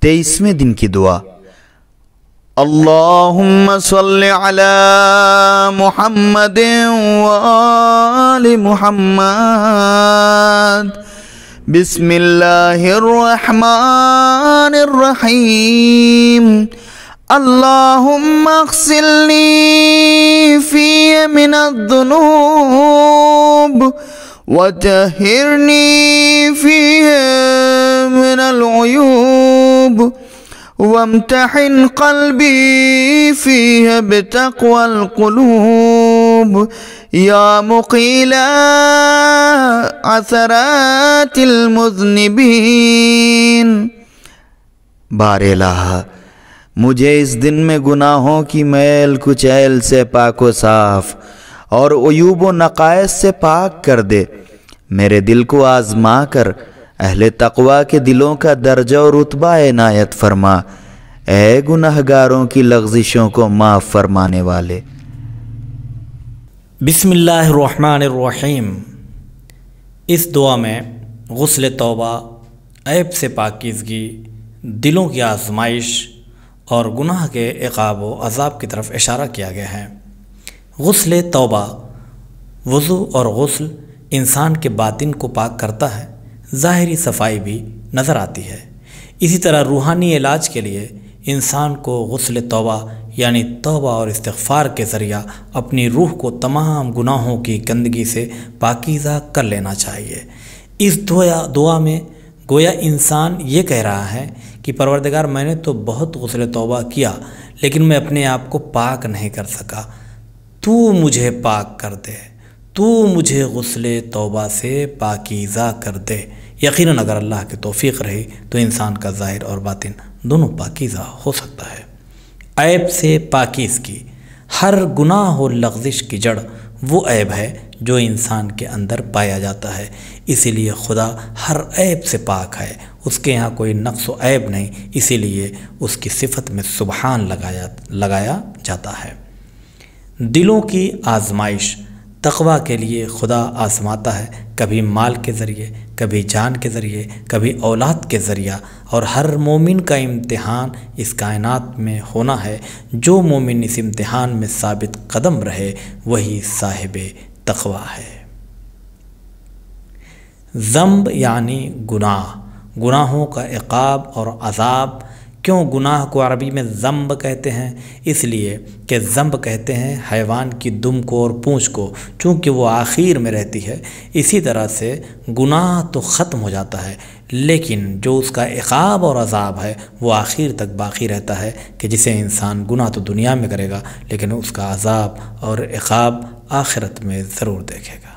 23वें दिन की दुआ। अल्लाहुम्मा सल्लि अला मुहम्मद व आलि मुहम्मद। बिस्मिल्लाहिर रहमानिर रहीम। अल्लाहुम्मा अग़सिलनी फ़ीहि मिनज़्ज़ुनूब वतहिरनी फ़ीहि मिनल उयूब वम्तहिन क़ल्बी फ़ीहि बितक़वल क़ुलूब या मुक़ीला असरातिल मुज़निबीन। बारे इलाह, मुझे इस दिन में गुनाहों की मैल कुचैल से पाक व साफ और उयूब व नक़ाइस से पाक कर दे। मेरे दिल को आज़मा कर अहले तक़वा के दिलों का दर्जा और रुतबा इनायत फरमा। ऐ गुनहगारों की लग़ज़िशों को माफ़ फरमाने वाले। बिस्मिल्लाहिर्रहमानिर्रहीम। इस दुआ में गुस्ल तौबा, ऐब से पाकीज़गी, दिलों की आज़माइश और गुनाह के इक़ाब व अज़ाब की तरफ इशारा किया गया है। गुस्ल तौबा, वज़ू और गुस्ल इंसान के बातिन को पाक करता है, ज़ाहिरी सफाई भी नज़र आती है। इसी तरह रूहानी इलाज के लिए इंसान को गुस्ल तौबा यानी तौबा और इस्तिग़फ़ार के ज़रिया अपनी रूह को तमाम गुनाहों की गंदगी से पाकीज़ा कर लेना चाहिए। इस दुआ में गोया इंसान ये कह रहा है कि परवरदिगार, मैंने तो बहुत गुस्ल तौबा किया लेकिन मैं अपने आप को पाक नहीं कर सका, तू मुझे पाक कर दे, तू मुझे गुस्ल तौबा से पाकीज़ा कर दे। यकीनन अगर अल्लाह की तौफ़ीक़ रही तो इंसान का ज़ाहिर और बातिन दोनों पाकीज़ा हो सकता है। ऐब से पाकीज़गी, हर गुनाह और लग़ज़िश की जड़ वो ऐब है जो इंसान के अंदर पाया जाता है। इसीलिए खुदा हर ऐब से पाक है, उसके यहाँ कोई नक़्स व ऐब नहीं, इसीलिए उसकी सिफ़त में सुबहान लगाया जाता है। दिलों की आज़माइश, तक़वा के लिए खुदा आज़माता है, कभी माल के ज़रिए, कभी जान के ज़रिए, कभी औलाद के ज़रिया। और हर मोमिन का इम्तिहान इस कायनात में होना है। जो मोमिन इस इम्तिहान में साबित कदम रहे वही साहिबे तक़वा है। ज़ंब यानी गुनाह, गुनाहों का इक़ाब और अज़ाब। क्यों गुनाह को अरबी में ज़ंब कहते हैं? इसलिए कि ज़ंब कहते हैं हैवान की दुम को और पूँछ को, चूँकि वो आखिर में रहती है। इसी तरह से गुनाह तो ख़त्म हो जाता है लेकिन जो उसका इक़ाब और अज़ाब है वो आखिर तक बाक़ी रहता है, कि जिसे इंसान गुनाह तो दुनिया में करेगा लेकिन उसका अज़ाब और इक़ाब आखिरत में ज़रूर देखेगा।